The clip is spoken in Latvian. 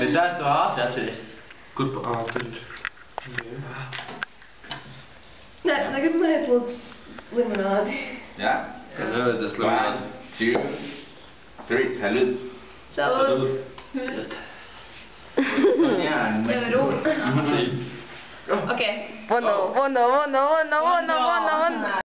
Intanto a Celeste. Colpa. Ah, tot. Nee, dan heb ik mij tot limonade. Ja? Salut, dat is 1, 2, 3, salut. Salut. Ja, Ja, waarom? Sì. Oké. Wono, wono, wono, wono, wono.